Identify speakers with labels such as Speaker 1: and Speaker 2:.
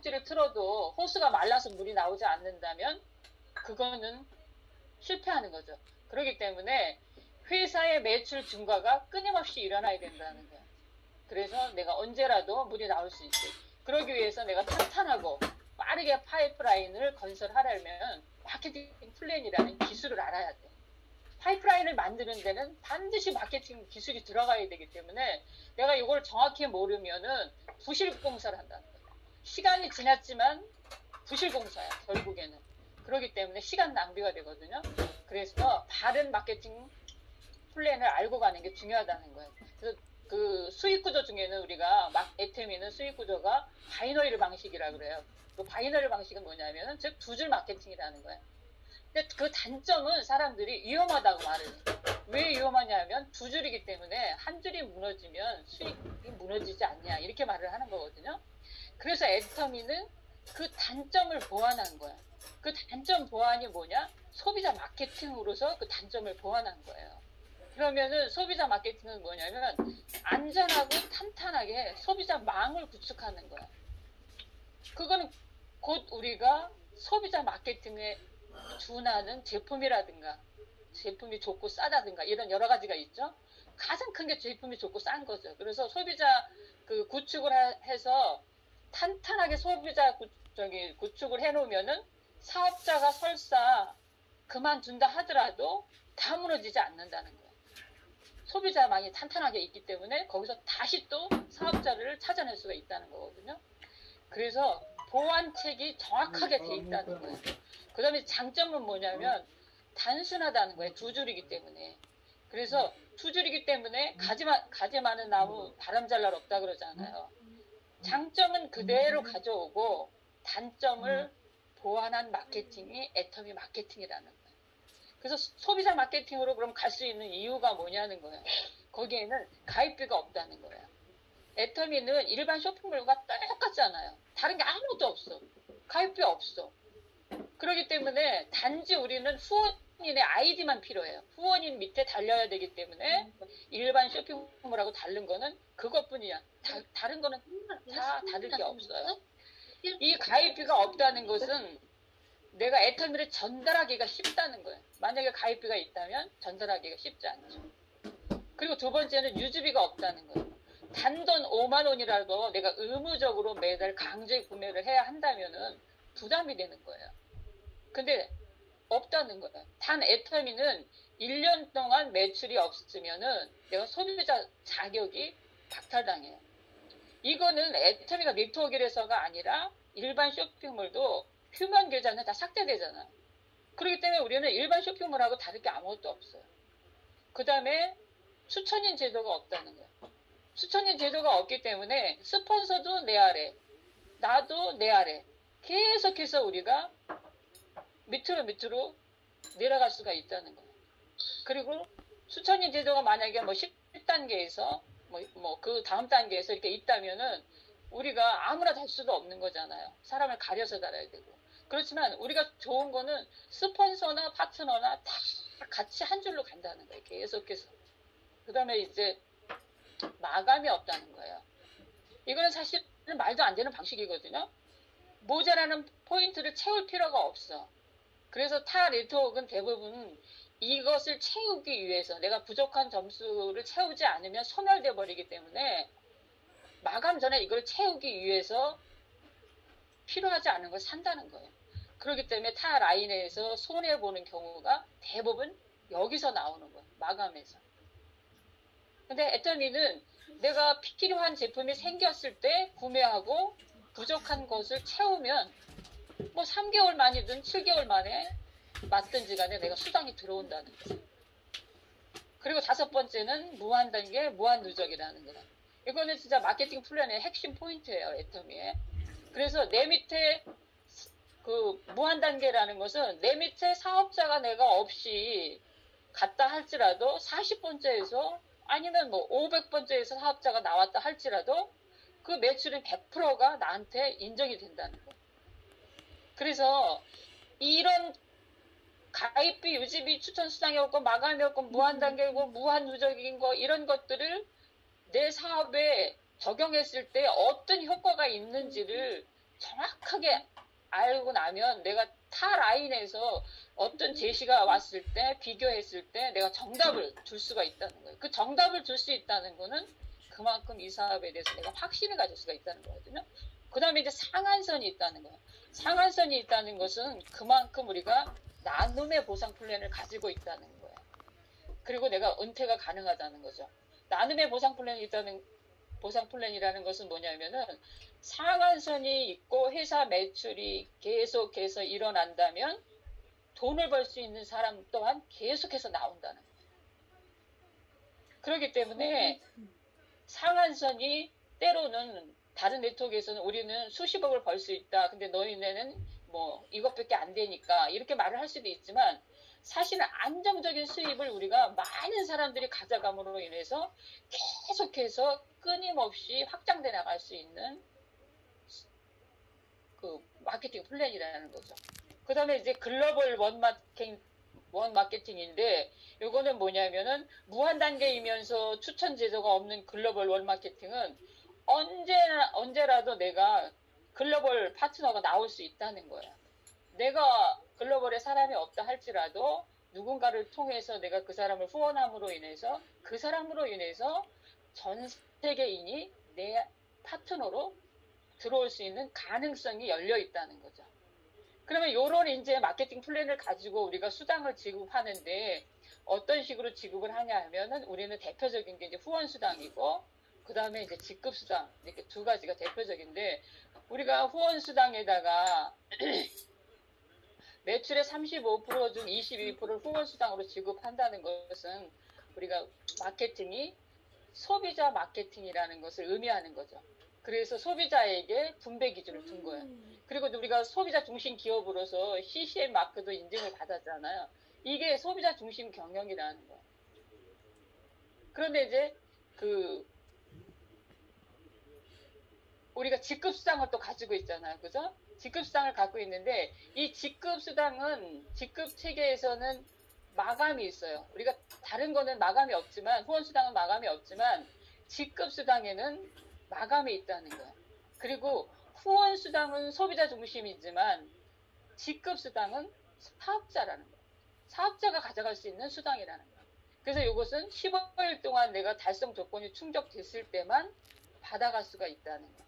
Speaker 1: 주먹질을 틀어도 호수가 말라서 물이 나오지 않는다면 그거는 실패하는 거죠. 그렇기 때문에 회사의 매출 증가가 끊임없이 일어나야 된다는 거예요. 그래서 내가 언제라도 물이 나올 수 있게. 그러기 위해서 내가 탄탄하고 빠르게 파이프라인을 건설하려면 마케팅 플랜이라는 기술을 알아야 돼. 파이프라인을 만드는 데는 반드시 마케팅 기술이 들어가야 되기 때문에 내가 이걸 정확히 모르면은 부실공사를 한다는 거예요. 시간이 지났지만 부실공사야, 결국에는. 그렇기 때문에 시간 낭비가 되거든요. 그래서 바른 마케팅 플랜을 알고 가는 게 중요하다는 거예요. 그래서 그 수익 구조 중에는 우리가 애터미는 수익 구조가 바이너리 방식이라고 그래요. 그 바이너리 방식은 뭐냐면은 즉 두 줄 마케팅이라는 거예요. 근데 그 단점은 사람들이 위험하다고 말해요. 왜 위험하냐면 두 줄이기 때문에 한 줄이 무너지면 수익이 무너지지 않냐 이렇게 말을 하는 거거든요. 그래서 애터미는 그 단점을 보완한 거야. 그 단점 보완이 뭐냐? 소비자 마케팅으로서 그 단점을 보완한 거예요. 그러면은 소비자 마케팅은 뭐냐면 안전하고 탄탄하게 소비자망을 구축하는 거야. 그거는 곧 우리가 소비자 마케팅에 준하는 제품이라든가 제품이 좋고 싸다든가 이런 여러 가지가 있죠. 가장 큰 게 제품이 좋고 싼 거죠. 그래서 소비자 그 구축을 해서 탄탄하게 소비자 구축을 해놓으면은 사업자가 설사 그만둔다 하더라도 다 무너지지 않는다는 거예요. 소비자망이 탄탄하게 있기 때문에 거기서 다시 또 사업자를 찾아낼 수가 있다는 거거든요. 그래서 보완책이 정확하게 돼 있다는 거예요. 그 다음에 장점은 뭐냐면 단순하다는 거예요. 두 줄이기 때문에. 그래서 두 줄이기 때문에 가지 많은 나무 바람 잘 날 없다 그러잖아요. 장점은 그대로 가져오고 단점을 보완한 마케팅이 애터미 마케팅이라는 거예요. 그래서 소비자 마케팅으로 그럼 갈 수 있는 이유가 뭐냐는 거예요. 거기에는 가입비가 없다는 거예요. 애터미는 일반 쇼핑몰과 똑같잖아요. 다른 게 아무것도 없어. 가입비 없어. 그렇기 때문에 단지 우리는 후원인의 아이디만 필요해요. 후원인 밑에 달려야 되기 때문에 일반 쇼핑몰하고 다른 거는 그것뿐이야. 다른 거는 다 다를 게 없어요. 이 가입비가 없다는 것은 내가 애터미를 전달하기가 쉽다는 거예요. 만약에 가입비가 있다면 전달하기가 쉽지 않죠. 그리고 두 번째는 유지비가 없다는 거예요. 단돈 5만 원이라도 내가 의무적으로 매달 강제 구매를 해야 한다면은 부담이 되는 거예요. 근데 없다는 거예요. 단 애터미는 1년 동안 매출이 없으면은 내가 소비자 자격이 박탈당해요. 이거는 애터미가 네트워크에서가 아니라 일반 쇼핑몰도 휴먼 계좌는 다 삭제되잖아요. 그렇기 때문에 우리는 일반 쇼핑몰하고 다를 게 아무것도 없어요. 그 다음에 추천인 제도가 없다는 거예요. 추천인 제도가 없기 때문에 스폰서도 내 아래, 나도 내 아래 계속해서 우리가 밑으로 내려갈 수가 있다는 거예요. 그리고 추천인 제도가 만약에 뭐 10단계에서 뭐 그 다음 단계에서 이렇게 있다면은 우리가 아무나 달 수도 없는 거잖아요. 사람을 가려서 달아야 되고. 그렇지만 우리가 좋은 거는 스폰서나 파트너나 다 같이 한 줄로 간다는 거예요. 계속해서. 그 다음에 이제 마감이 없다는 거예요. 이거는 사실은 말도 안 되는 방식이거든요. 모자라는 포인트를 채울 필요가 없어. 그래서 타 네트워크는 대부분 이것을 채우기 위해서 내가 부족한 점수를 채우지 않으면 소멸돼 버리기 때문에 마감 전에 이걸 채우기 위해서 필요하지 않은 걸 산다는 거예요. 그렇기 때문에 타 라인에서 손해보는 경우가 대부분 여기서 나오는 거예요. 마감에서. 근데 애터미는 내가 필요한 제품이 생겼을 때 구매하고 부족한 것을 채우면 뭐 3개월 만이든 7개월 만에 맞든지 간에 내가 수당이 들어온다는 거예요. 그리고 다섯 번째는 무한 단계, 무한 누적이라는 거예요. 이거는 진짜 마케팅 플랜의 핵심 포인트예요, 애터미에. 그래서 내 밑에 그 무한 단계라는 것은 내 밑에 사업자가 내가 없이 갔다 할지라도 40번째에서 아니면 뭐 500번째에서 사업자가 나왔다 할지라도 그 매출은 100%가 나한테 인정이 된다는 거예요. 그래서 이런 가입비, 유지비, 추천 수당이 없고 마감이 없고 무한 단계고 무한 누적인 거 이런 것들을 내 사업에 적용했을 때 어떤 효과가 있는지를 정확하게 알고 나면 내가 타 라인에서 어떤 제시가 왔을 때 비교했을 때 내가 정답을 줄 수가 있다는 거예요. 그 정답을 줄 수 있다는 거는 그만큼 이 사업에 대해서 내가 확신을 가질 수가 있다는 거거든요. 그 다음에 이제 상한선이 있다는 거예요. 상한선이 있다는 것은 그만큼 우리가 나눔의 보상 플랜을 가지고 있다는 거예요. 그리고 내가 은퇴가 가능하다는 거죠. 나눔의 보상 플랜이라는 것은 뭐냐면은 상한선이 있고 회사 매출이 계속해서 일어난다면 돈을 벌 수 있는 사람 또한 계속해서 나온다는 거예요. 그렇기 때문에 상한선이 때로는 다른 네트워크에서는 우리는 수십억을 벌 수 있다. 근데 너희네는 뭐 이것밖에 안 되니까 이렇게 말을 할 수도 있지만 사실은 안정적인 수입을 우리가 많은 사람들이 가져감으로 인해서 계속해서 끊임없이 확장돼 나갈 수 있는 그 마케팅 플랜이라는 거죠. 그 다음에 이제 글로벌 원 마케팅인데 이거는 뭐냐면은 무한 단계이면서 추천 제도가 없는 글로벌 원 마케팅은 언제라도 내가 글로벌 파트너가 나올 수 있다는 거야. 내가 글로벌에 사람이 없다 할지라도 누군가를 통해서 내가 그 사람을 후원함으로 인해서 그 사람으로 인해서 전 세계인이 내 파트너로 들어올 수 있는 가능성이 열려 있다는 거죠. 그러면 이런 이제 마케팅 플랜을 가지고 우리가 수당을 지급하는데 어떤 식으로 지급을 하냐 하면은 우리는 대표적인 게 이제 후원 수당이고 그 다음에 이제 직급 수당 이렇게 두 가지가 대표적인데 우리가 후원 수당에다가 매출의 35% 중 22%를 후원 수당으로 지급한다는 것은 우리가 마케팅이 소비자 마케팅이라는 것을 의미하는 거죠. 그래서 소비자에게 분배 기준을 둔 거예요. 그리고 우리가 소비자 중심 기업으로서 CCM 마크도 인증을 받았잖아요. 이게 소비자 중심 경영이라는 거예요. 그런데 이제 우리가 직급수당을 또 가지고 있잖아요. 그죠? 직급수당을 갖고 있는데 이 직급수당은 직급체계에서는 마감이 있어요. 우리가 다른 거는 마감이 없지만 후원수당은 마감이 없지만 직급수당에는 마감이 있다는 거예요. 그리고 후원수당은 소비자 중심이지만 직급수당은 사업자라는 거예요. 사업자가 가져갈 수 있는 수당이라는 거예요. 그래서 이것은 15일 동안 내가 달성 조건이 충족됐을 때만 받아갈 수가 있다는 거예요.